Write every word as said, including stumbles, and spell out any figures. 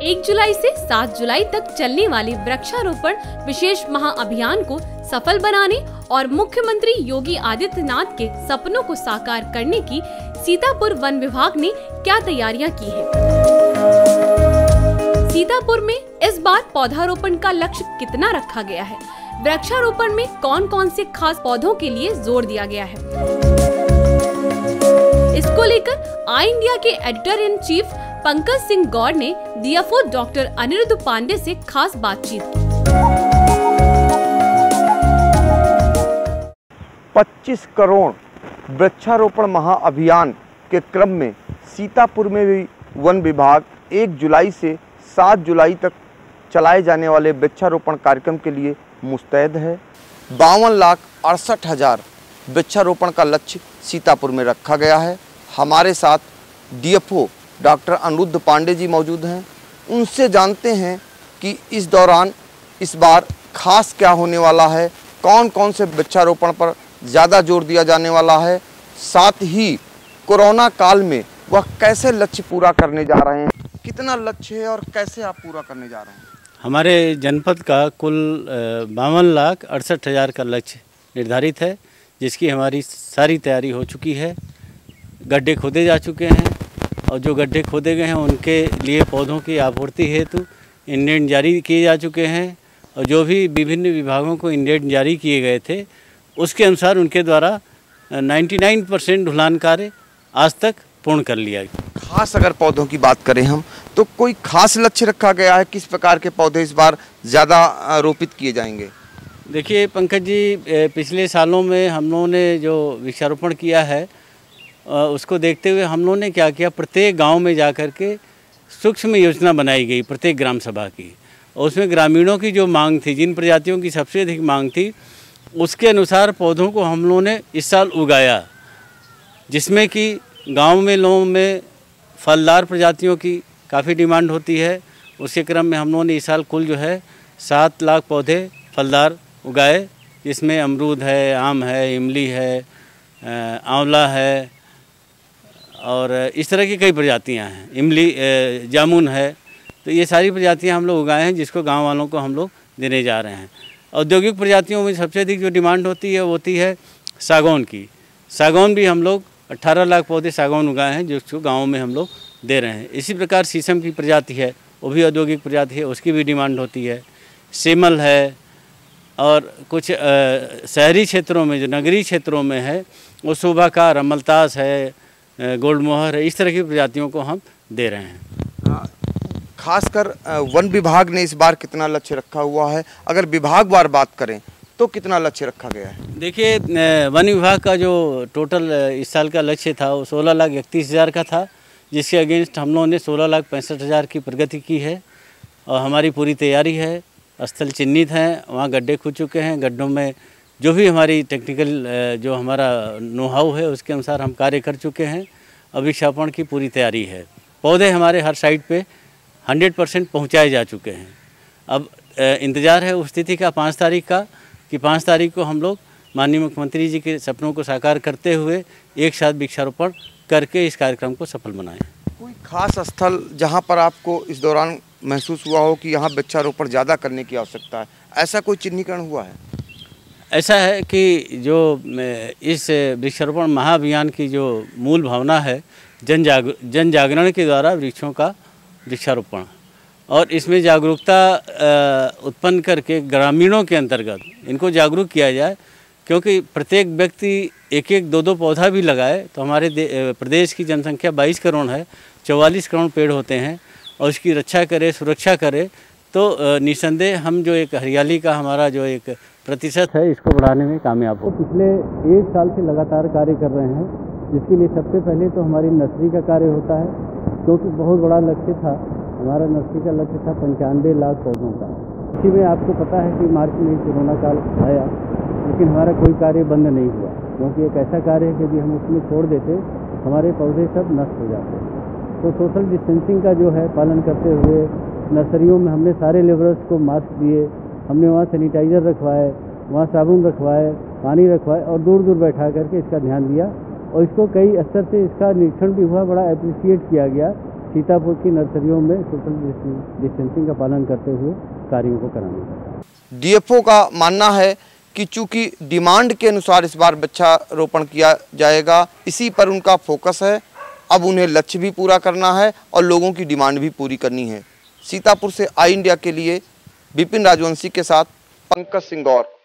एक जुलाई से सात जुलाई तक चलने वाले वृक्षारोपण विशेष महाअभियान को सफल बनाने और मुख्यमंत्री योगी आदित्यनाथ के सपनों को साकार करने की सीतापुर वन विभाग ने क्या तैयारियां की है। सीतापुर में इस बार पौधारोपण का लक्ष्य कितना रखा गया है, वृक्षारोपण में कौन कौन से खास पौधों के लिए जोर दिया गया है, इसको लेकर आई इंडिया के editor in chief Pankaj Singh Gaur ने डीएफओ डॉक्टर अनिरुद्ध पांडे से खास बातचीत की। पच्चीस करोड़ वृक्षारोपण महाअभियान के क्रम में सीतापुर में भी वन विभाग एक जुलाई से सात जुलाई तक चलाए जाने वाले वृक्षारोपण कार्यक्रम के लिए मुस्तैद है। बावन लाख अड़सठ हजार वृक्षारोपण का लक्ष्य सीतापुर में रखा गया है। हमारे साथ डीएफओ डॉक्टर अनिरुद्ध पांडे जी मौजूद हैं। उनसे जानते हैं कि इस दौरान इस बार खास क्या होने वाला है, कौन कौन से वृक्षारोपण पर ज़्यादा जोर दिया जाने वाला है, साथ ही कोरोना काल में वह कैसे लक्ष्य पूरा करने जा रहे हैं, कितना लक्ष्य है और कैसे आप पूरा करने जा रहे हैं। हमारे जनपद का कुल बावन लाख अड़सठ हज़ार का लक्ष्य निर्धारित है, जिसकी हमारी सारी तैयारी हो चुकी है। गड्ढे खोदे जा चुके हैं और जो गड्ढे खोदे गए हैं उनके लिए पौधों की आपूर्ति हेतु इंडेंट जारी किए जा चुके हैं और जो भी विभिन्न विभागों को इंडेंट जारी किए गए थे उसके अनुसार उनके द्वारा निन्यानवे परसेंट ढुलान कार्य आज तक पूर्ण कर लिया गया। खास अगर पौधों की बात करें हम तो कोई खास लक्ष्य रखा गया है, किस प्रकार के पौधे इस बार ज़्यादा रोपित किए जाएंगे। देखिए पंकज जी, पिछले सालों में हम लोगों ने जो वृक्षारोपण किया है उसको देखते हुए हम लोगों ने क्या किया, प्रत्येक गांव में जाकर के सूक्ष्म योजना बनाई गई प्रत्येक ग्राम सभा की, और उसमें ग्रामीणों की जो मांग थी, जिन प्रजातियों की सबसे अधिक मांग थी, उसके अनुसार पौधों को हम लोगों ने इस साल उगाया, जिसमें कि गांव में लोगों में फलदार प्रजातियों की काफ़ी डिमांड होती है। उसके क्रम में हम लोगों ने इस साल कुल जो है सात लाख पौधे फलदार उगाए, जिसमें अमरूद है, आम है, इमली है, आंवला है और इस तरह की कई प्रजातियां हैं, इमली जामुन है। तो ये सारी प्रजातियां हम लोग उगाए हैं, जिसको गांव वालों को हम लोग देने जा रहे हैं। औद्योगिक प्रजातियों में सबसे अधिक जो डिमांड होती है वो होती है सागौन की। सागौन भी हम लोग अट्ठारह लाख पौधे सागौन उगाए हैं, जिसको गाँव में हम लोग दे रहे हैं। इसी प्रकार शीशम की प्रजाति है, वो भी औद्योगिक प्रजाति है, उसकी भी डिमांड होती है। सेमल है और कुछ शहरी क्षेत्रों में, जो नगरीय क्षेत्रों में है, वो शोभाकार, अमलतास है, गोल्ड मोहर है, इस तरह की प्रजातियों को हम दे रहे हैं। खासकर वन विभाग ने इस बार कितना लक्ष्य रखा हुआ है, अगर विभागवार बात करें तो कितना लक्ष्य रखा गया है। देखिए वन विभाग का जो टोटल इस साल का लक्ष्य था वो सोलह लाख इकतीस हज़ार का था, जिसके अगेंस्ट हम लोगों ने सोलह लाख पैंसठ हज़ार की प्रगति की है और हमारी पूरी तैयारी है। स्थल चिन्हित हैं, वहाँ गड्ढे खुद चुके हैं। गड्ढों में जो भी हमारी टेक्निकल जो हमारा नो हाउ है उसके अनुसार हम कार्य कर चुके हैं। अब वृक्षारोपण की पूरी तैयारी है। पौधे हमारे हर साइट पे हंड्रेड परसेंट पहुँचाए जा चुके हैं। अब इंतज़ार है उस स्थिति का पाँच तारीख का कि पाँच तारीख को हम लोग माननीय मुख्यमंत्री जी के सपनों को साकार करते हुए एक साथ वृक्षारोपण करके इस कार्यक्रम को सफल बनाएं। कोई खास स्थल जहां पर आपको इस दौरान महसूस हुआ हो कि यहाँ वृक्षारोपण ज़्यादा करने की आवश्यकता है, ऐसा कोई चिन्हीकरण हुआ है? ऐसा है कि जो इस वृक्षारोपण महाअभियान की जो मूल भावना है, जन जाग जन जागरण के द्वारा वृक्षों का वृक्षारोपण, और इसमें जागरूकता उत्पन्न करके ग्रामीणों के अंतर्गत इनको जागरूक किया जाए, क्योंकि प्रत्येक व्यक्ति एक एक दो दो पौधा भी लगाए तो हमारे प्रदेश की जनसंख्या बाईस करोड़ है, चौवालीस करोड़ पेड़ होते हैं, और उसकी रक्षा करे, सुरक्षा करे तो निसंदेह हम जो एक हरियाली का हमारा जो एक प्रतिशत है इसको बढ़ाने में कामयाब हो। तो पिछले एक साल से लगातार कार्य कर रहे हैं, जिसके लिए सबसे पहले तो हमारी नर्सरी का कार्य होता है, क्योंकि बहुत बड़ा लक्ष्य था हमारा। नर्सरी का लक्ष्य था पंचानवे लाख पौधों का। इसी में आपको पता है कि मार्च में कोरोना काल आया, लेकिन हमारा कोई कार्य बंद नहीं हुआ, क्योंकि एक ऐसा कार्य है कि यदि हम उसमें छोड़ देते हमारे पौधे सब नष्ट हो जाते। तो सोशल डिस्टेंसिंग का जो है पालन करते हुए नर्सरियों में हमने सारे लेबरर्स को मास्क दिए, हमने वहाँ सैनिटाइज़र रखवाए, वहाँ साबुन रखवाए, पानी रखवाए और दूर दूर बैठा करके इसका ध्यान दिया। और इसको कई स्तर से इसका निरीक्षण भी हुआ, बड़ा अप्रिशिएट किया गया सीतापुर की नर्सरियों में सोशल डिस्टेंसिंग का पालन करते हुए कार्यों को कराने। डीएफओ का मानना है कि चूंकि डिमांड के अनुसार इस बार वृक्षारोपण किया जाएगा, इसी पर उनका फोकस है। अब उन्हें लक्ष्य भी पूरा करना है और लोगों की डिमांड भी पूरी करनी है। सीतापुर से आई इंडिया के लिए विपिन राजवंशी के साथ पंकज सिंह गौर।